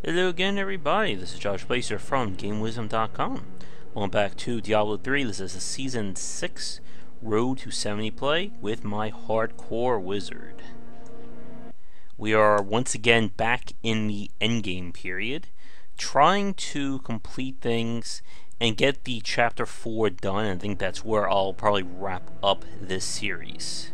Hello again, everybody. This is Josh Bycer from GameWisdom.com. Welcome back to Diablo 3. This is a Season 6 Road to 70 play with my hardcore wizard. We are once again back in the endgame period, trying to complete things and get the Chapter 4 done. I think that's where I'll probably wrap up this series.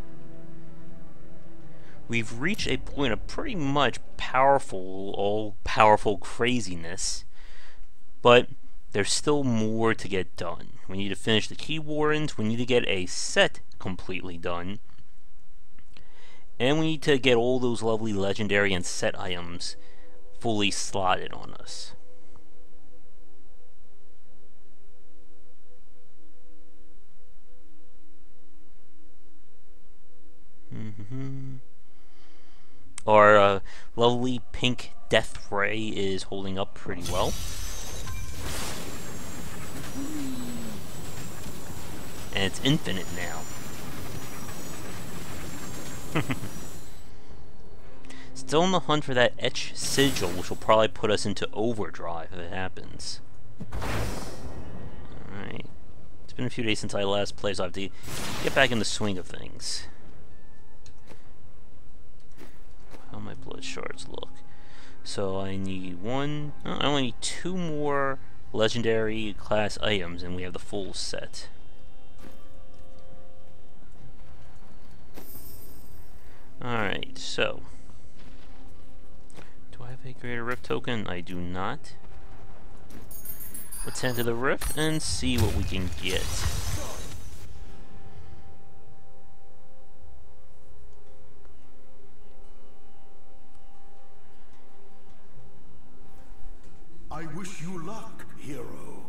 We've reached a point of pretty much all-powerful craziness, but there's still more to get done. We need to finish the Key Warrens, we need to get a set completely done, and we need to get all those lovely legendary and set items fully slotted on us. Our lovely pink death ray is holding up pretty well. And it's infinite now. Still on the hunt for that etch sigil, which will probably put us into overdrive if it happens. Alright. It's been a few days since I last played, so I have to get back in the swing of things. How my blood shards look. So I need I only need 2 more legendary class items and we have the full set. Alright, so do I have a greater rift token? I do not. Let's head to the rift and see what we can get. I wish you luck, hero.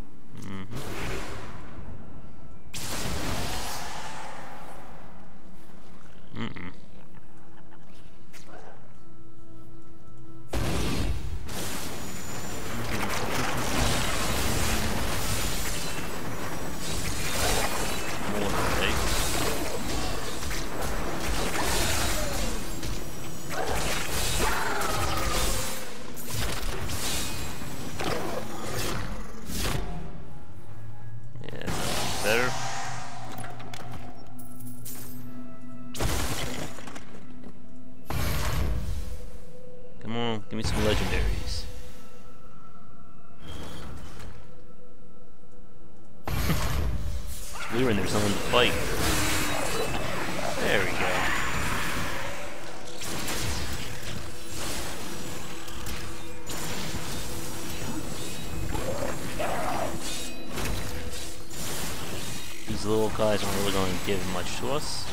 Come on, give me some legendaries. It's weird when there's someone to fight. There we go. These little guys aren't really going to give much to us.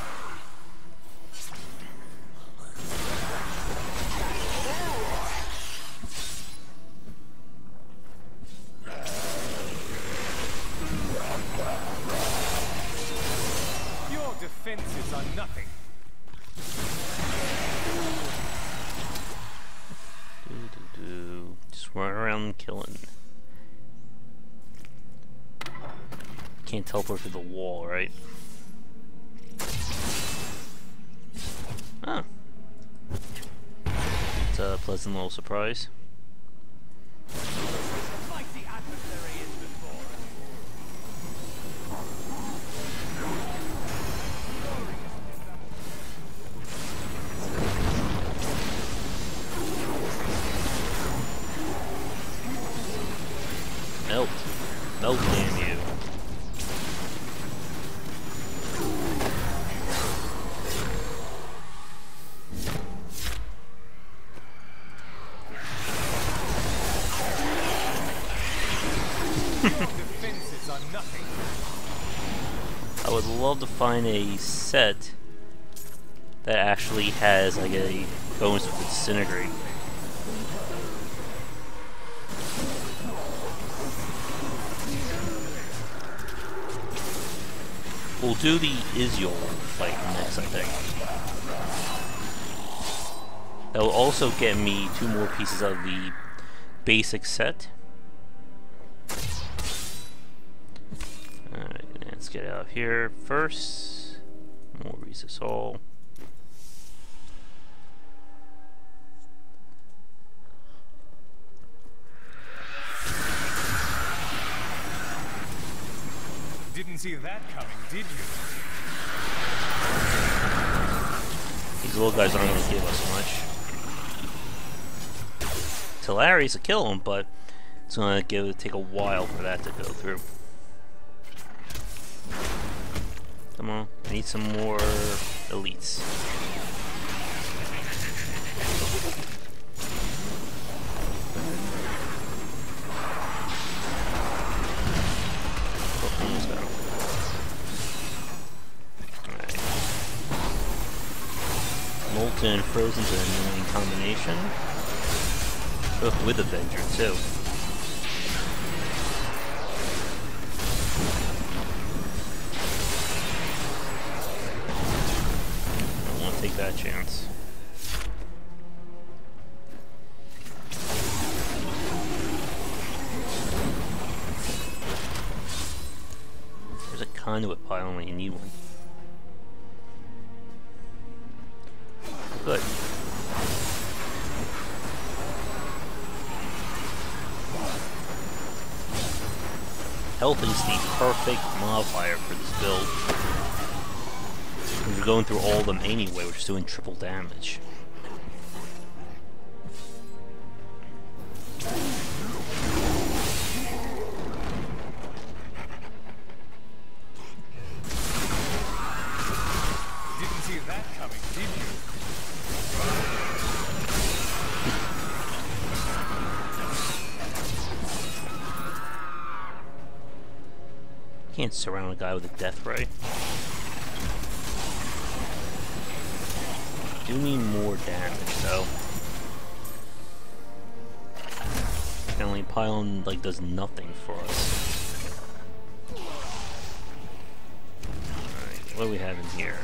Defenses are nothing. Just run around killing. Can't teleport through the wall, right? Oh. It's a pleasant little surprise. Melt. Melt, damn you. Defenses are nothing. I would love to find a set that actually has like a bonus to disintegrate. We'll do the Isyol fight next, I think. That will also get me 2 more pieces of the basic set. Alright, let's get out of here first. We'll reuse this all. Didn't see that coming, did you? These little guys aren't going to give us much. Hilarious to kill him, but it's going to take a while for that to go through. Come on, I need some more elites. Oh, almost got him. Alright. Molten and Frozen's an annoying combination. Oh, with Avenger, too. I won't take that chance. There's a conduit pile when you need one. Good. Health is the perfect modifier for this build. We're going through all of them anyway, we're just doing triple damage. Didn't see that coming, did you? Can't surround a guy with a death ray. Do need more damage though. Apparently pylon like does nothing for us. Alright, what do we have in here?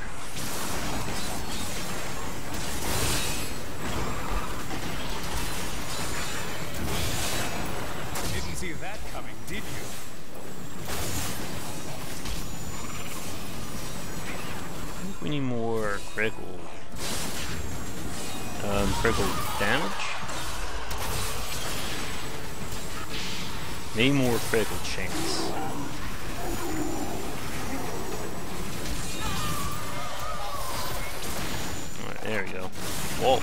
Didn't see that coming, did you? I think we need more critical damage? Maybe more critical chance. Alright, there we go. Whoa.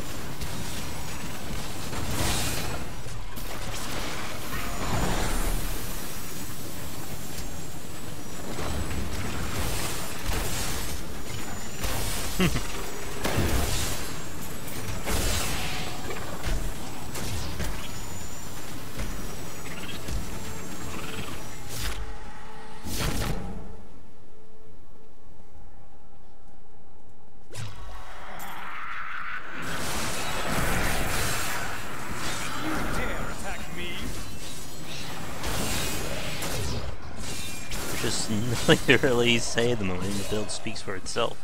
Just nothing to really say at the moment. The build speaks for itself.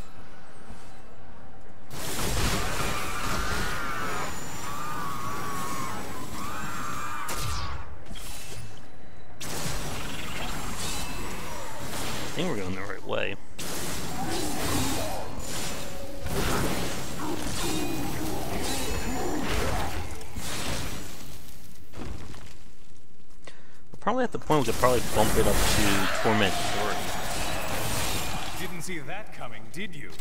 I think we're going the right way. Probably at the point we could probably bump it up to Torment 3. Didn't see that coming, did you?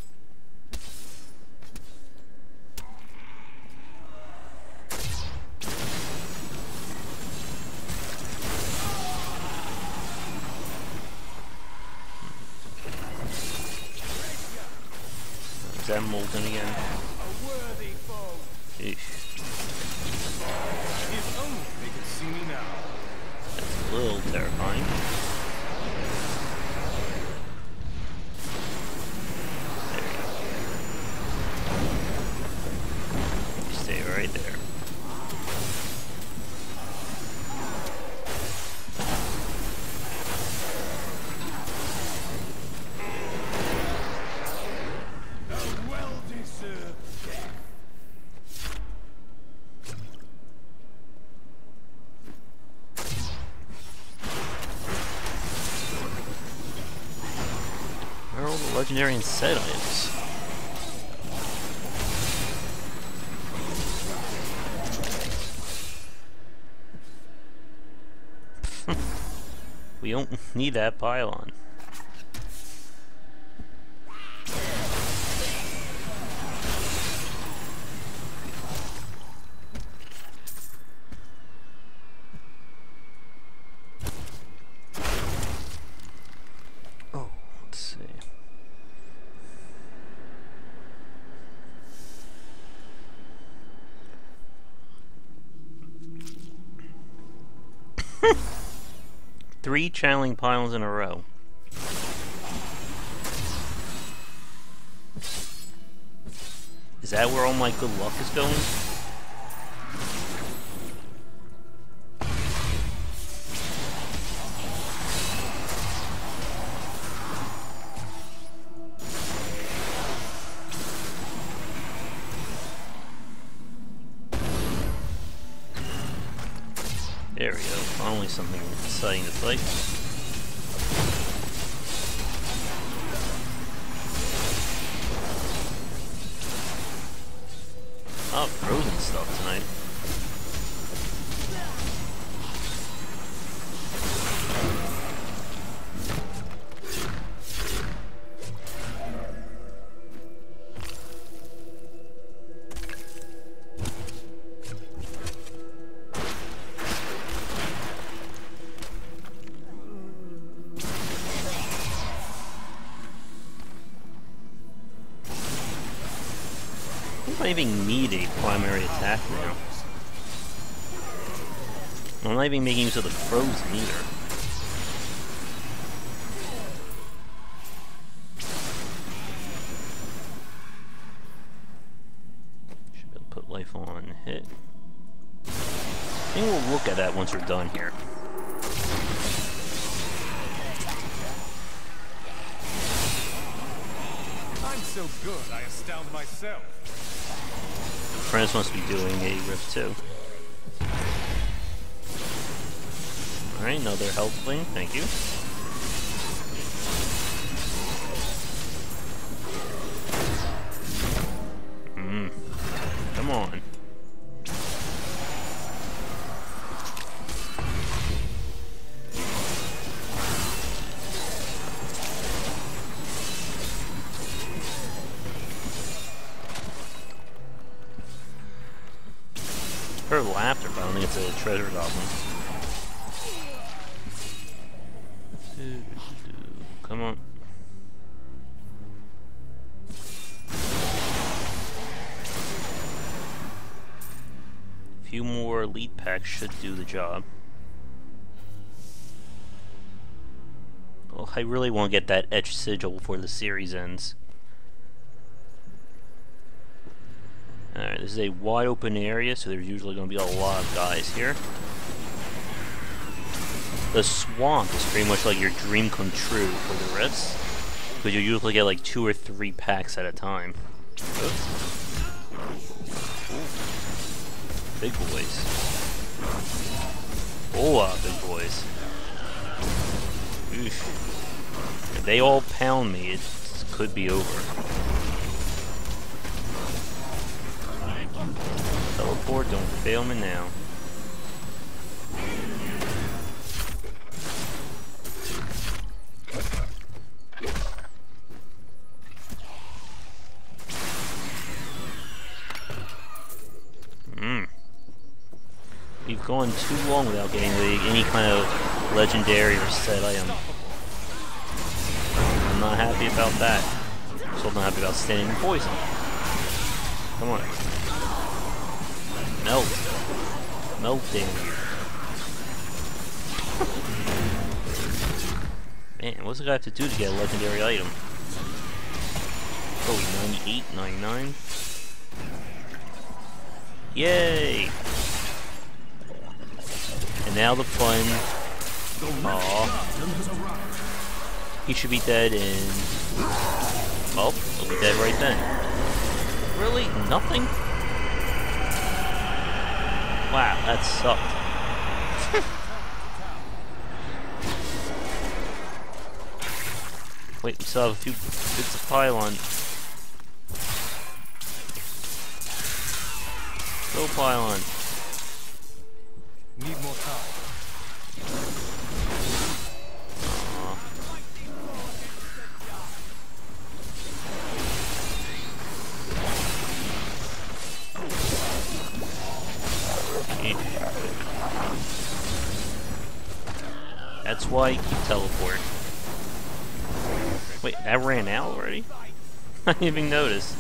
Is that Molten again? A worthy foe. Eesh. If only they could see me now. That's a little terrifying. There you go. You stay right there. A well-deserved death. Where are all the legendary and set items? We don't need that pylon. Oh, let's see. Three channeling pylons in a row. Is that where all my good luck is going? There we go. Finally something exciting to fight. Oh, frozen stuff tonight. I don't even need a primary attack now. I'm not even making use of the frozen either. Should be able to put life on hit. I think we'll look at that once we're done here. I'm so good, I astound myself. Friends must be doing a rift too. Alright, another health thing, thank you. Come on. Heard laughter, but I don't think it's a treasure goblin. Come on. A few more elite packs should do the job. Well, I really want to get that etched sigil before the series ends. Alright, this is a wide open area, so there's usually going to be a lot of guys here. The swamp is pretty much like your dream come true for the rifts, because you usually get like 2 or 3 packs at a time. Big boys. Oh, big boys. Oof. If they all pound me, it could be over. Teleport, don't fail me now. We've gone too long without getting any kind of legendary or set item. I'm not happy about that. I'm still not happy about standing in poison. Come on. Melt. Melting. Man, what's the guy have to do to get a legendary item? Oh, 98, 99. Yay! And now the fun. Aww. He should be dead in... Oh, he'll be dead right then. Really? Nothing? Wow, that sucked. Wait, we still have a few bits of pylon. Go pylon. Need more time. That's why you keep teleport. Wait, that ran out already? I didn't even notice.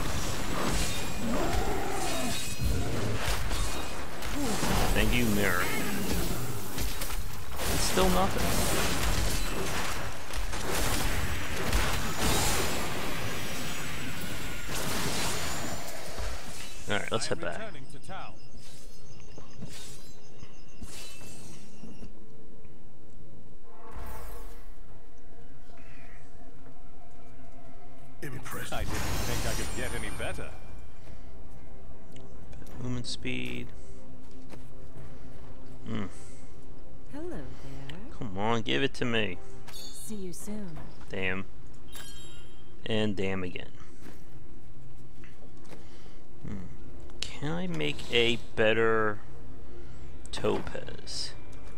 Thank you, mirror. It's still nothing. Alright, let's head back. Impressive. I didn't think I could get any better. Movement speed. Hello there. Come on, give it to me. See you soon. Damn. And damn again. Can I make a better topaz?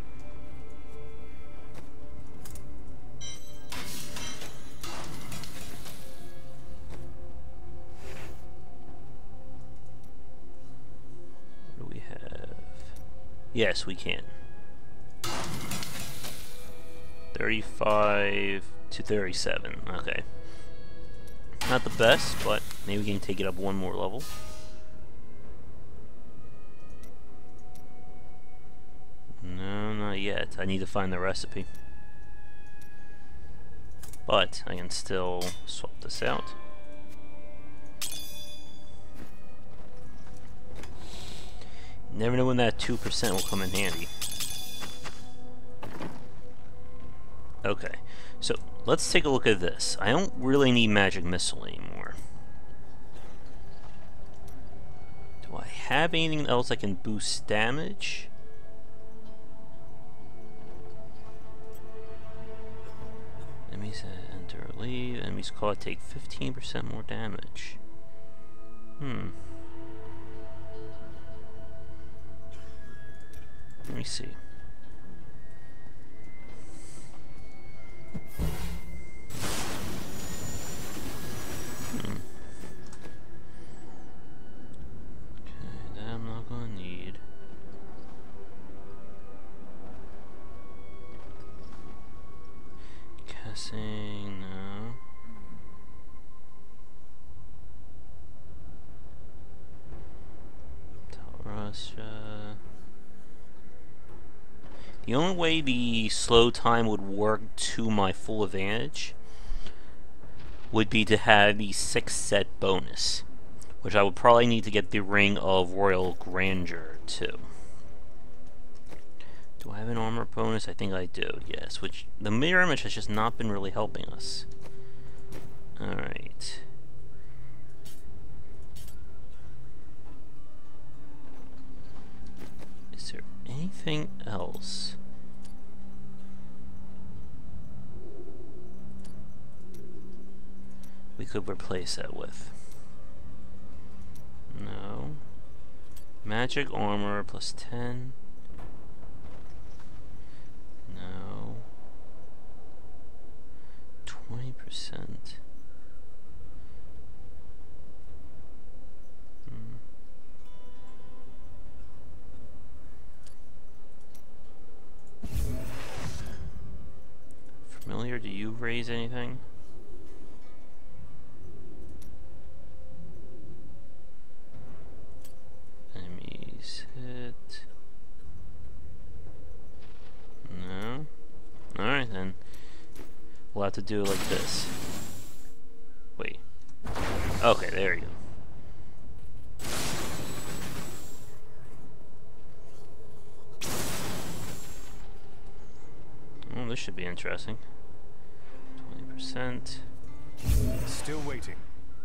What do we have? Yes, we can. 35 to 37. Okay. Not the best, but maybe we can take it up one more level. No, not yet. I need to find the recipe. But I can still swap this out. Never know when that 2% will come in handy. Okay, so let's take a look at this. I don't really need magic missile anymore. Do I have anything else I can boost damage? Enemies enter or leave. Enemies caught take 15% more damage. Let me see. Okay, that I'm not gonna need. Casting, no. Russia. The only way the slow time would work to my full advantage would be to have the 6-set bonus, which I would probably need to get the Ring of Royal Grandeur too. Do I have an armor bonus? I think I do, yes, which the mirror image has just not been really helping us. Alright. Is there anything else? We could replace that with? No. Magic armor plus 10. No. 20%. Familiar, do you raise anything? Enemies hit. No. Alright then. We'll have to do it like this. Wait. Okay, there you go. Oh, this should be interesting. 20%. Still waiting.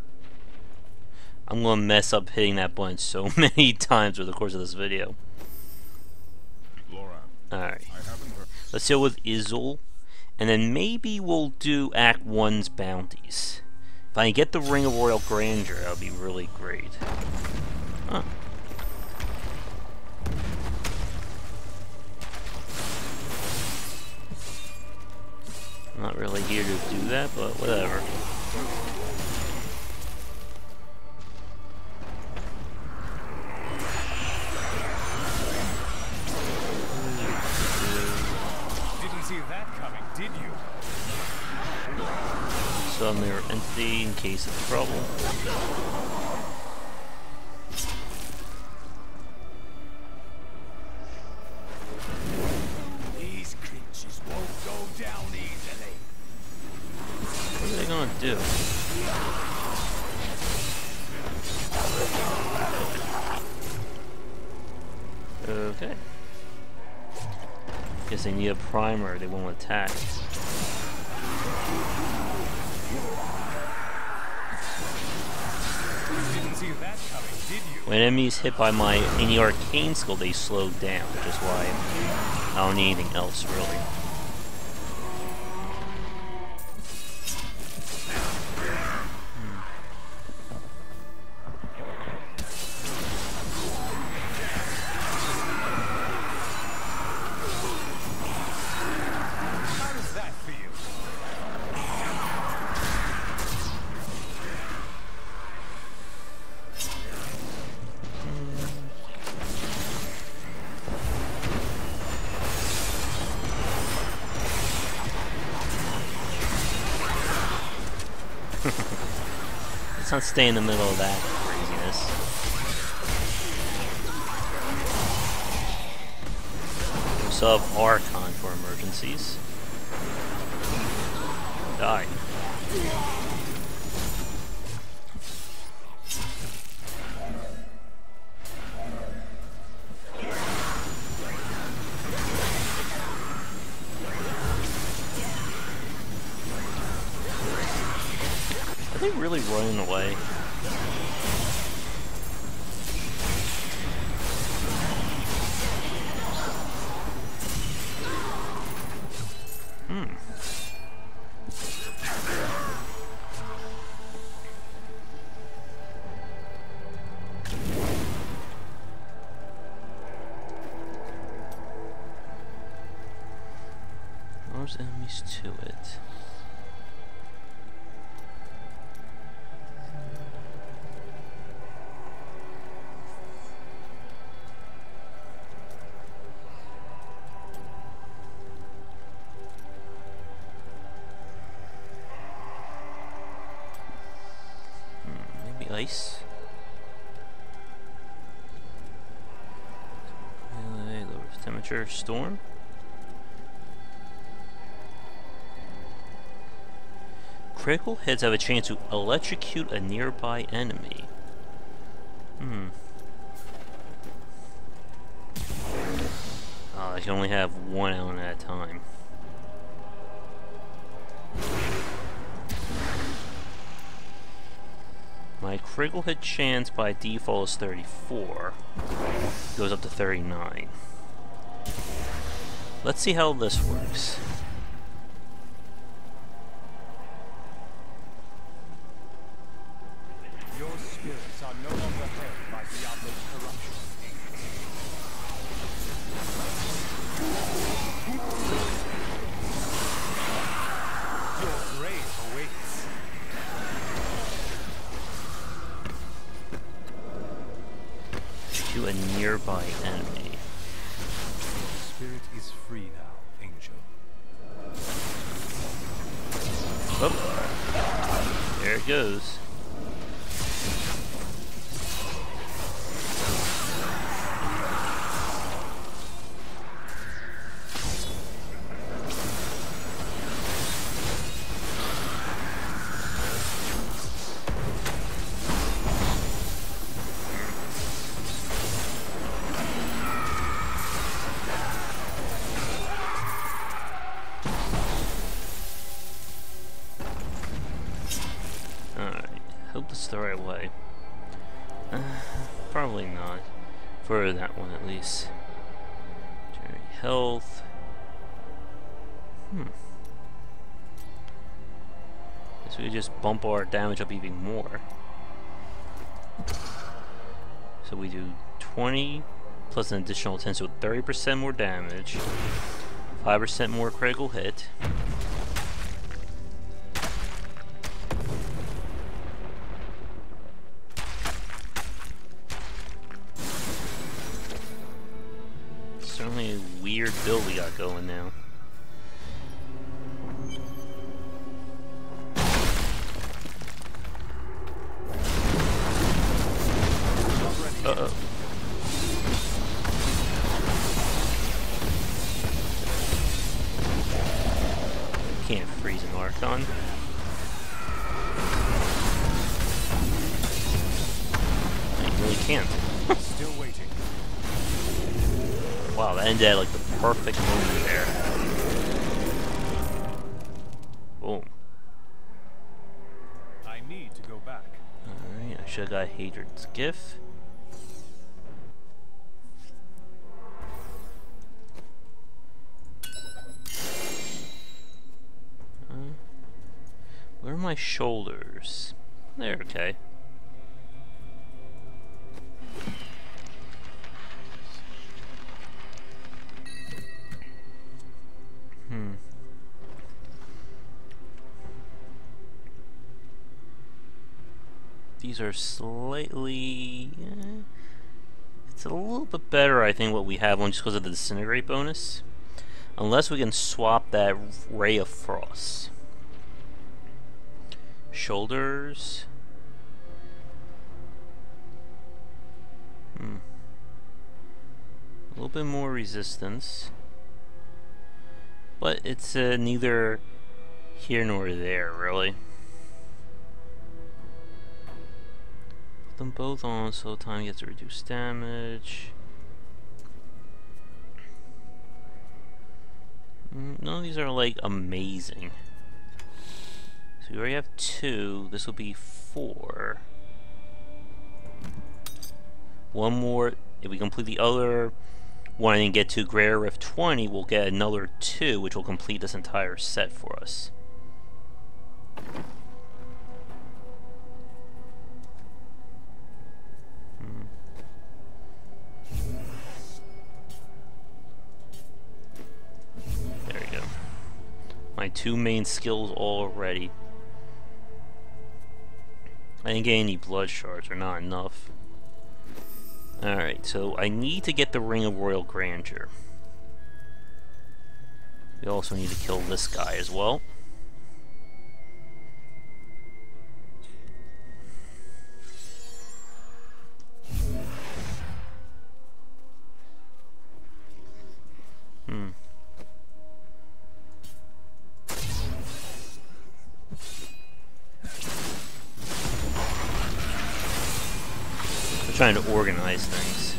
I'm gonna mess up hitting that button so many times over the course of this video. Laura, Alright. I haven't heard. Let's deal with Izzle. And then maybe we'll do Act 1's bounties. If I can get the Ring of Royal Grandeur, that would be really great. Huh. I'm not really here to do that, but whatever. also a mirror entity in case of trouble. These creatures won't go down easily. What are they gonna do? Okay. Guess they need a primer, they won't attack. Didn't see that coming, did you? When enemies hit by any arcane skill, they slow down, which is why I don't need anything else, really. How does that feel? Let's not stay in the middle of that craziness. We still have Archon for emergencies. Die. Are they really running away? There's enemies to it. Maybe ice. Melee, lower temperature, storm. Critical hits have a chance to electrocute a nearby enemy. Oh, I can only have one element at a time. My critical hit chance by default is 34. Goes up to 39. Let's see how this works. Your spirits are no longer held by Diablo's corruption. Your grave awaits. To a nearby enemy. Spirit is free now, Angel. Oh, there it goes. Hope it's the right way. Probably not. For that one, at least. Generate health. Guess we could just bump our damage up even more. So we do 20 plus an additional 10, so 30% more damage, 5% more critical hit. Certainly a weird build we got going now. Archon. You really can't. Still waiting. Wow, that ended at like the perfect moment there. Boom. I need to go back. Alright, I should have got Hadrian's Gift. Where are my shoulders? They're okay. These are slightly... it's a little bit better, I think, what we have on just because of the Disintegrate bonus. Unless we can swap that Ray of Frost. Shoulders. A little bit more resistance. But it's neither here nor there, really. Put them both on so time gets to reduce damage. None of these are like amazing. So we already have 2. This will be 4. One more. If we complete the other one and get to Greater Rift 20, we'll get another 2, which will complete this entire set for us. There we go. My 2 main skills already. I didn't get any blood shards, or not enough. Alright, so I need to get the Ring of Royal Grandeur. We also need to kill this guy as well. Trying to organize things.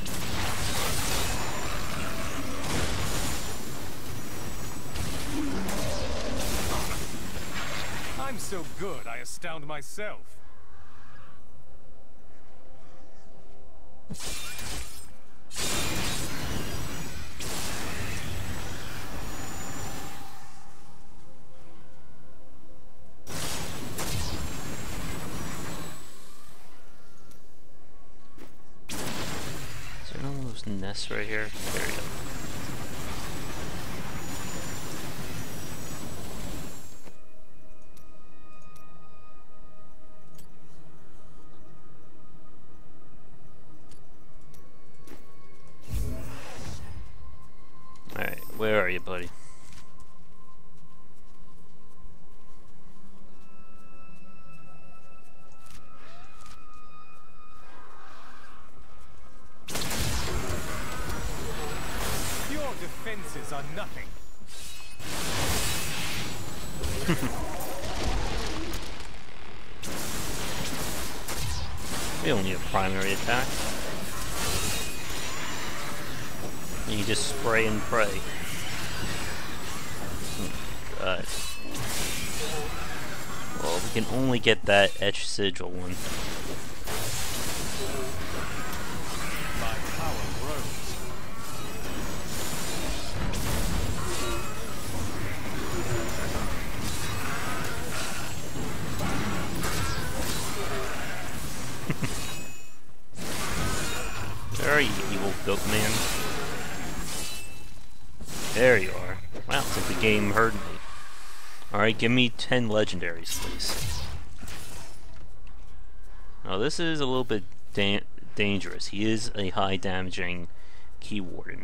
I'm so good, I astound myself. Nests right here. There we go. Alright, where are you, buddy? Defenses are nothing. We don't need a primary attack. You just spray and pray. Oh, God. Well, we can only get that Etched Sigil one. My power grows. Where are you, evil goat man? There you are. Wow, it's like the game heard me. Alright, give me 10 legendaries, please. Now this is a little bit dangerous. He is a high damaging key warden.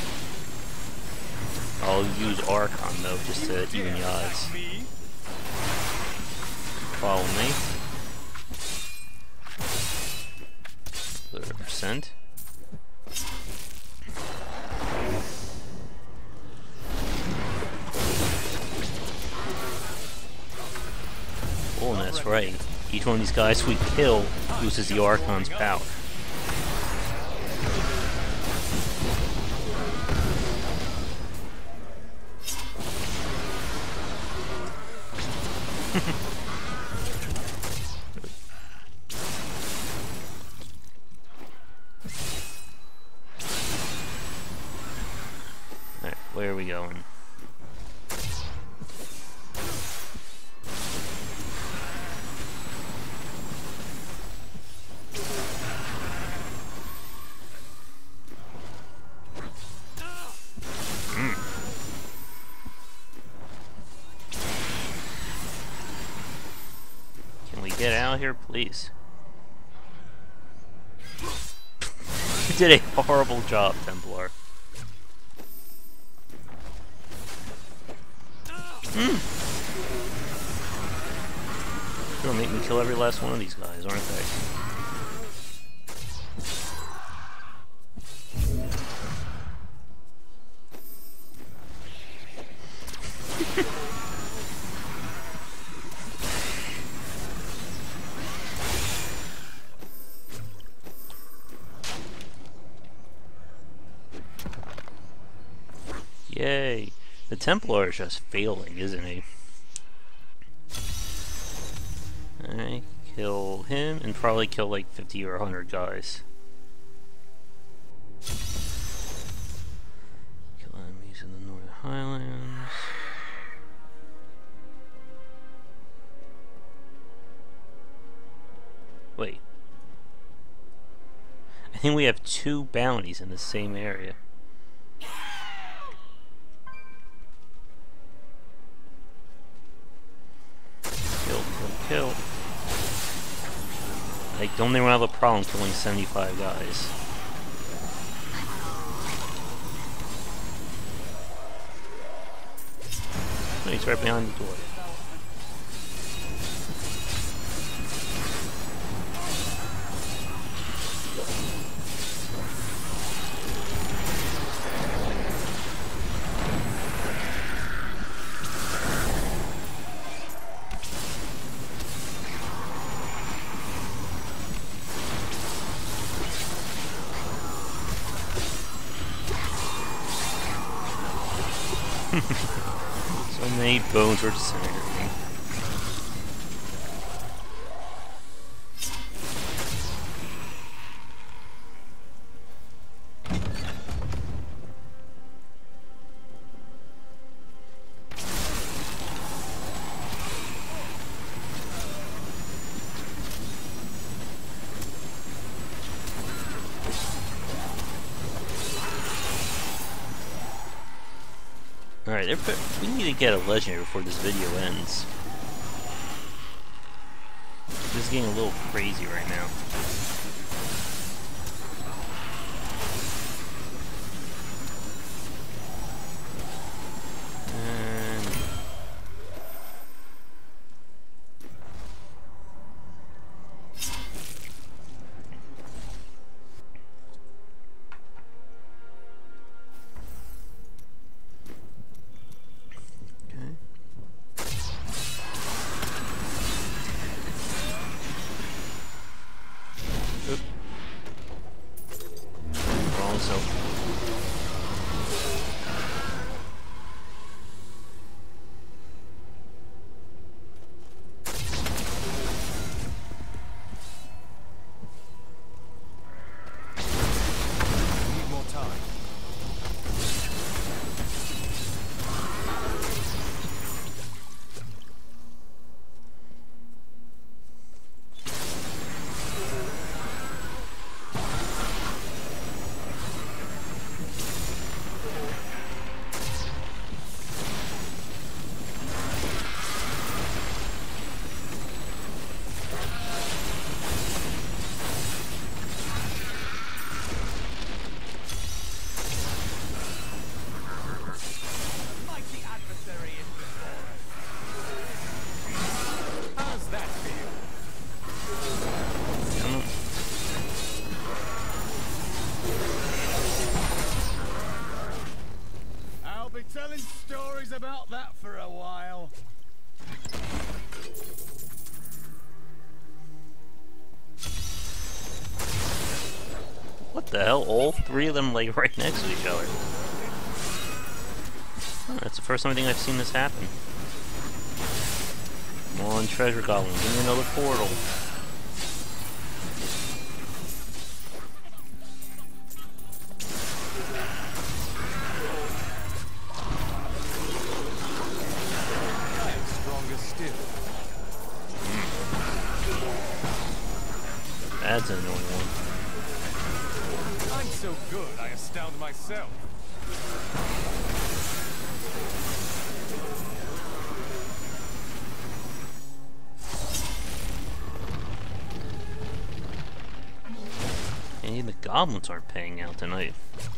I'll use Archon though, just to even the odds. Follow me. 30%. That's right. Each one of these guys we kill loses the Archon's power. Alright, where are we going? Can we get out of here, please? You did a horrible job, Templar. They'll make me kill every last one of these guys, aren't they? Yay! The Templar is just failing, isn't he? Alright, kill him and probably kill like 50 or 100 guys. Kill enemies in the Northern Highlands. Wait. I think we have 2 bounties in the same area. Kill. Like, don't anyone have a problem killing 75 guys? Oh, he's right behind the door. So many bones were disintegrating. Alright, we need to get a legendary before this video ends. This is getting a little crazy right now. Telling stories about that for a while. What the hell? All three of them lay right next to each other. Oh, that's the first time I think I've seen this happen. Come on, treasure goblin, give me another portal. I am stronger still. That's an annoying one. I'm so good, I astound myself. And even the goblins aren't paying out tonight.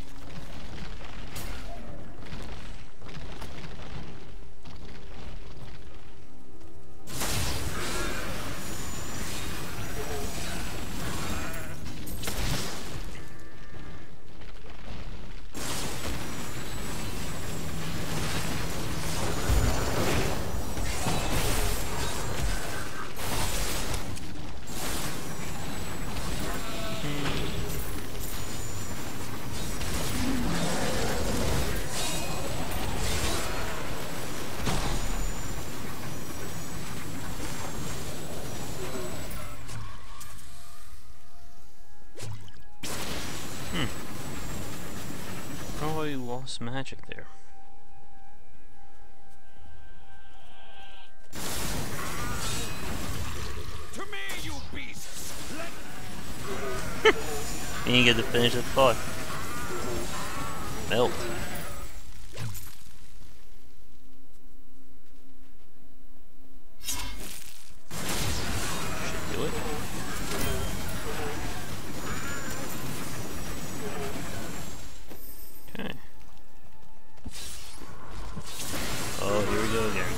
Probably lost magic there. To me, you beasts! And you get to finish the thought. Melt. Should do it. Okay. Oh, here we go again.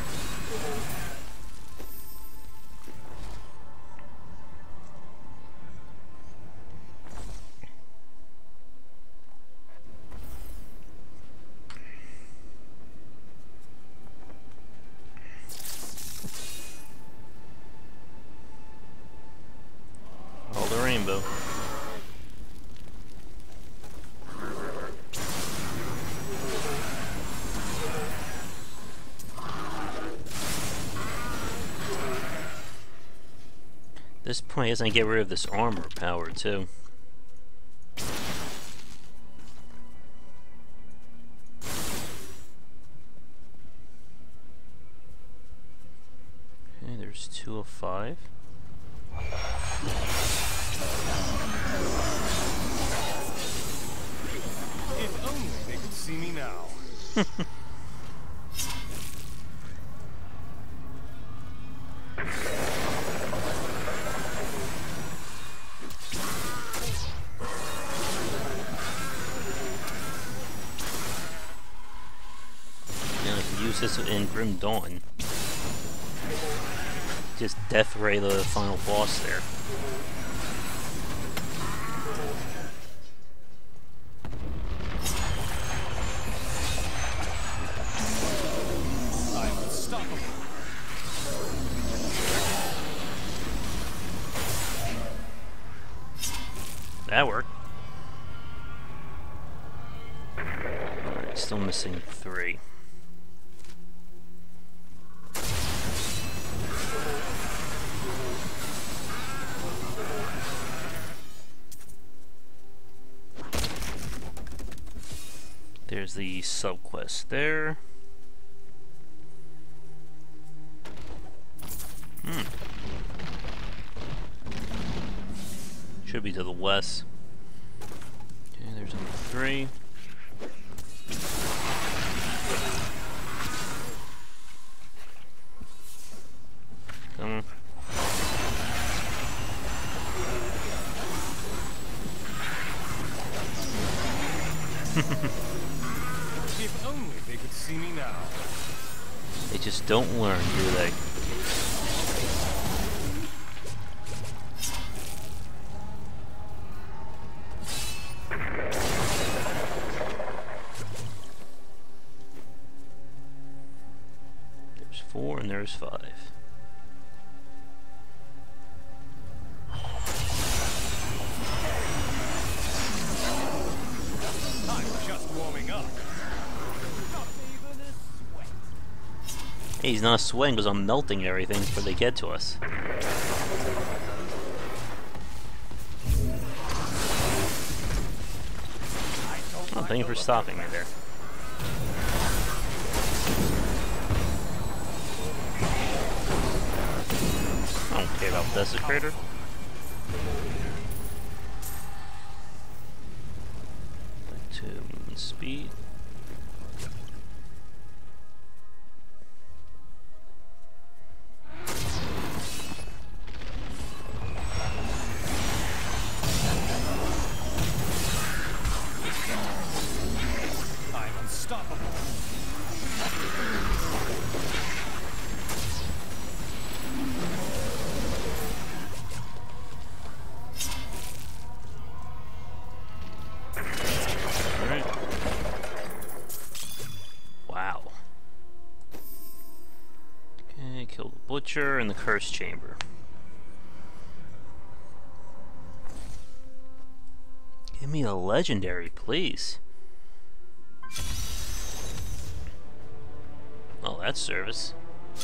All the rainbow. This point is gonna get rid of this armor power too. Okay, there's 2 of 5. If only they could see me now. And I can use this in Grim Dawn. Just death ray the final boss there. I'm unstoppable. That worked. Alright, still missing 3. There's the sub-quest there. Should be to the west. Okay, there's number 3. Come on. If only they could see me now. They just don't learn, do they? There's 4 and there's 5. warming up. Not even a sweat. Hey, he's not sweating because I'm melting everything before they get to us. Oh, thank you for stopping me there. I don't care about Desecrator. Back to movement speed. I'm unstoppable. Alright. Wow. Okay, kill the Butcher in the Curse Chamber. Give me a legendary, please. Oh, that's service.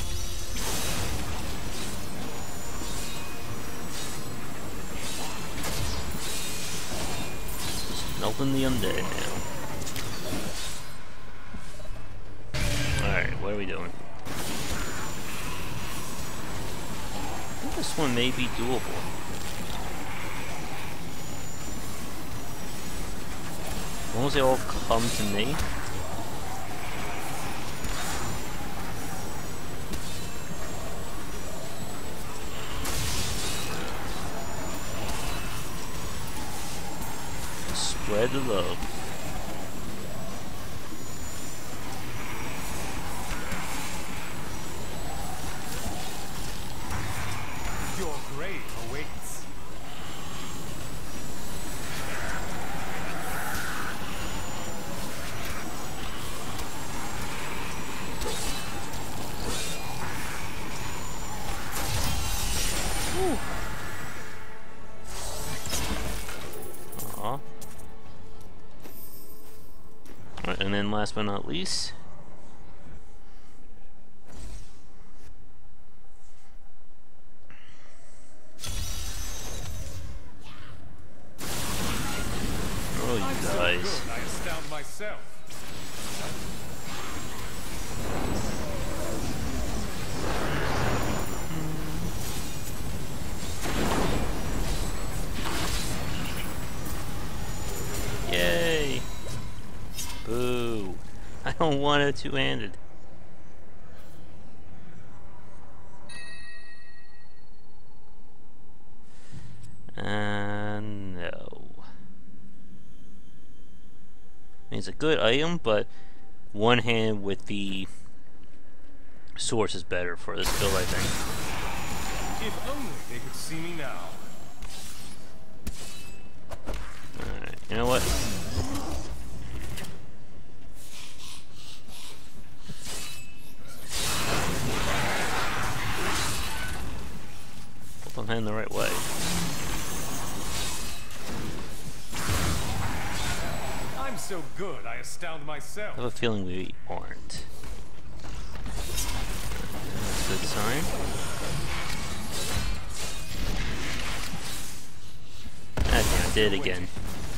Just melting the undead now. Alright, what are we doing? I think this one may be doable. As long as they all come to me. Spread the love. Your grave awaits. Aw. Alright, and then last but not least. Oh, you I'm so guys. good, I astound myself. Yay! Boo! I don't want it two-handed. No. I mean, it's a good item, but one hand with the source is better for this build, I think. If only they could see me now. Alright, you know what? Hope I'm heading the right way. I'm so good, I astound myself. I have a feeling we aren't. That's a good sign. Ah, damn, I did it again.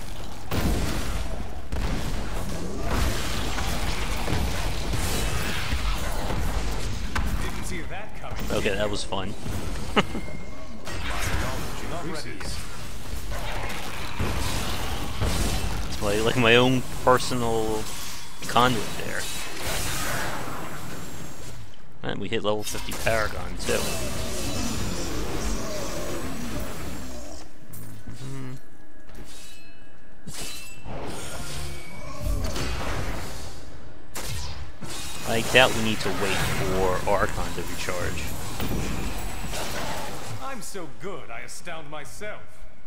Didn't see that coming. Okay, that was fun. Increases. Like my own personal conduit there. And we hit level 50 Paragon too. I doubt we need to wait for Archon to recharge. I'm so good, I astound myself.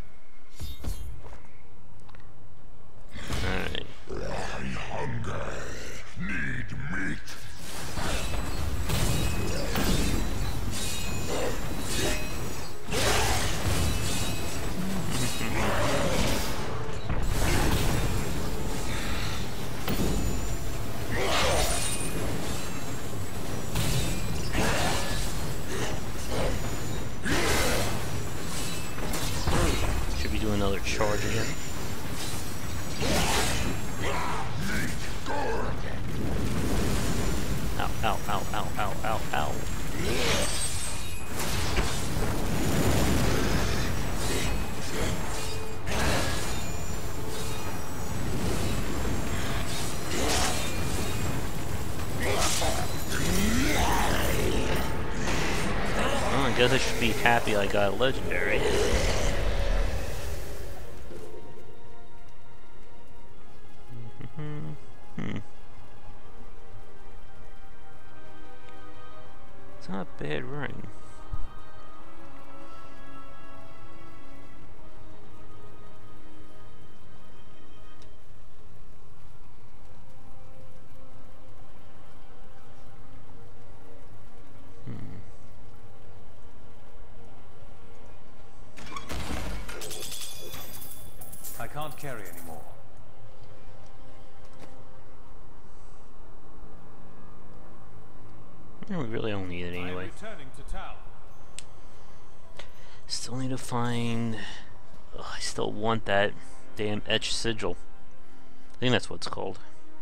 Alright. I hunger, need meat. charge again. Ow, ow, ow, ow, ow, ow, ow. Well, I guess I should be happy I got a legendary. It's not a bad ring. I can't carry anymore. We really don't need it I am anyway. returning to town. Still need to find... Ugh, I still want that damn etched sigil. I think that's what it's called.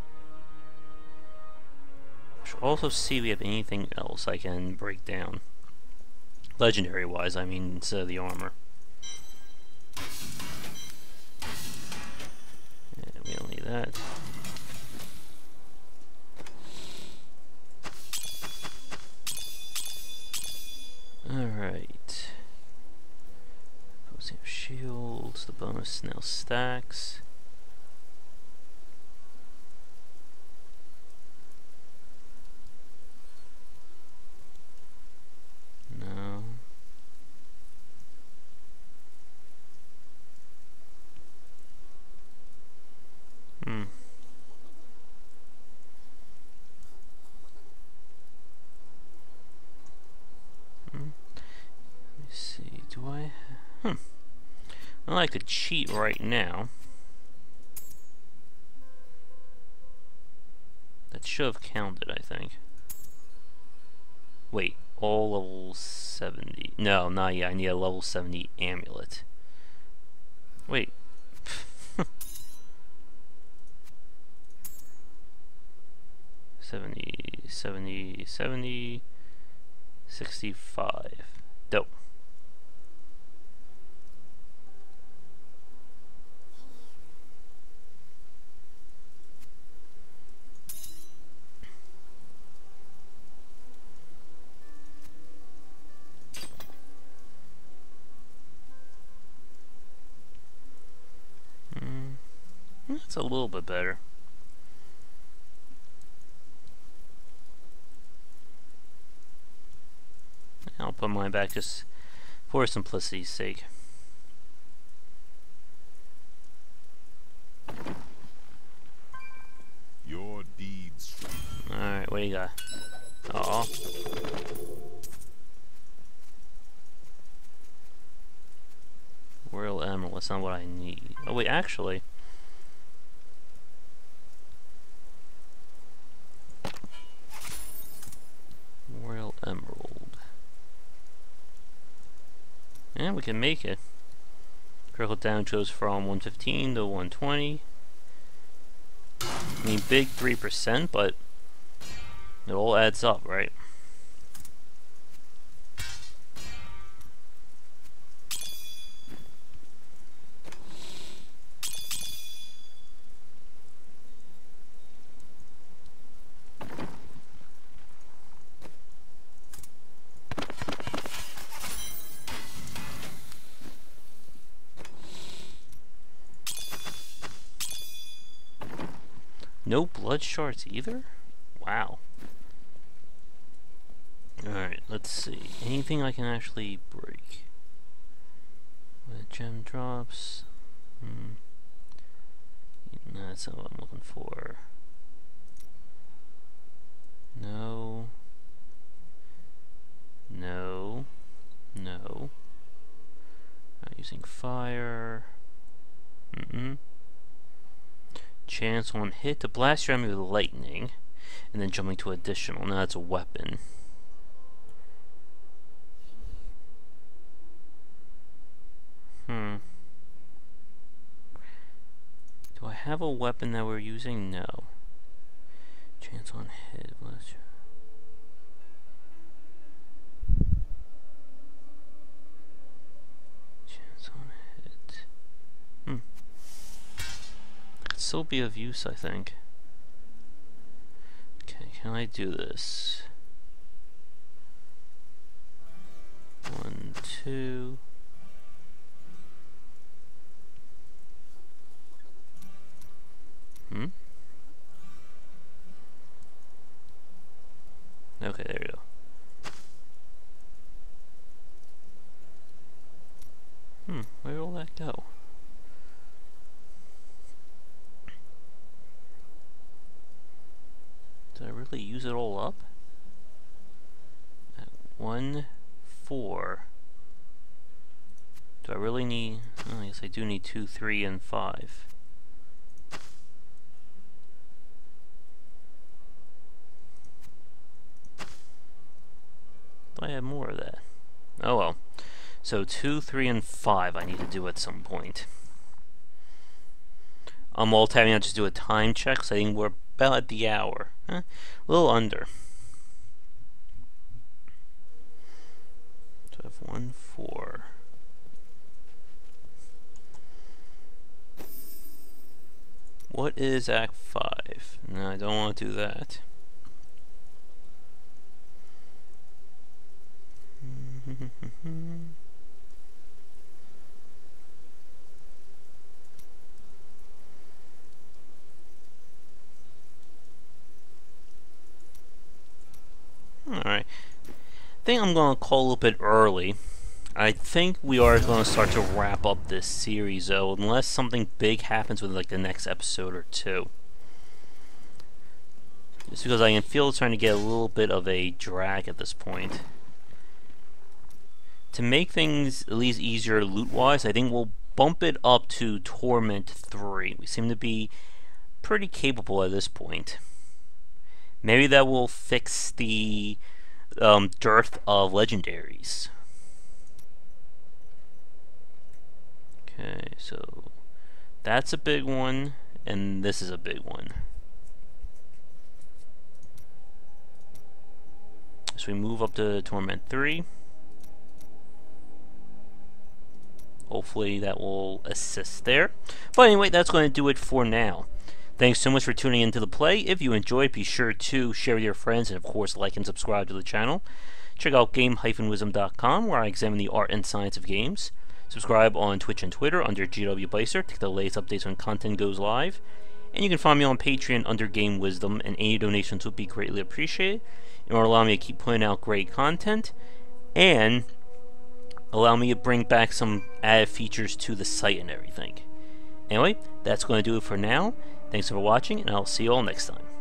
Should also see if we have anything else I can break down. Legendary wise, I mean, instead of the armor. Yeah, we don't need that. Alright. Posing of shields, the bonus now stacks. No. Let me see, do I? Well, I could cheat right now. That should have counted, I think. Wait, all level 70. No, not yet. I need a level 70 amulet. Wait. 70, 70, 70, 65. Dope. That's a little bit better. I'll put mine back just for simplicity's sake. Your deeds. Alright, what do you got? Aw. Royal Emerald, that's not what I need. Oh wait, actually. Royal Emerald. And we can make it. Critical damage goes from 115 to 120. I mean, big 3%, but it all adds up, right? No blood shards either? Wow. Alright, let's see. Anything I can actually break? With gem drops. No, that's not what I'm looking for. No. No. No. Not using fire. Chance on hit to blast your enemy with lightning, and then jumping to additional. Now that's a weapon. have a weapon that we're using? No. Chance on hit. Chance on hit. Could still be of use, I think. Okay, can I do this? 1, 2. Okay, there we go. Where will that go? Did I really use it all up? At 1, 4. Do I really need... Oh, I guess I do need 2, 3, and 5. I have more of that. Oh well. So 2, 3, and 5 I need to do at some point. I'm multi-tabbing. I'll just do a time check, so I think we're about at the hour. A little under. So I have 1, 4. What is Act 5? No, I don't want to do that. Alright. I think I'm going to call a little bit early. I think we are going to start to wrap up this series, though, unless something big happens with like the next episode or 2. Just because I feel it's starting to get a little bit of a drag at this point. To make things at least easier loot-wise, I think we'll bump it up to Torment 3. We seem to be pretty capable at this point. Maybe that will fix the dearth of legendaries. Okay, so that's a big one, and this is a big one. So we move up to Torment 3. Hopefully that will assist there. But anyway, that's going to do it for now. Thanks so much for tuning into the play. If you enjoyed, be sure to share with your friends and of course like and subscribe to the channel. Check out game-wisdom.com where I examine the art and science of games. Subscribe on Twitch and Twitter under Josh Bycer to get the latest updates when content goes live. And you can find me on Patreon under Game Wisdom, and any donations would be greatly appreciated in order to allow me to keep putting out great content and allow me to bring back some added features to the site and everything. Anyway, that's going to do it for now. Thanks for watching, and I'll see you all next time.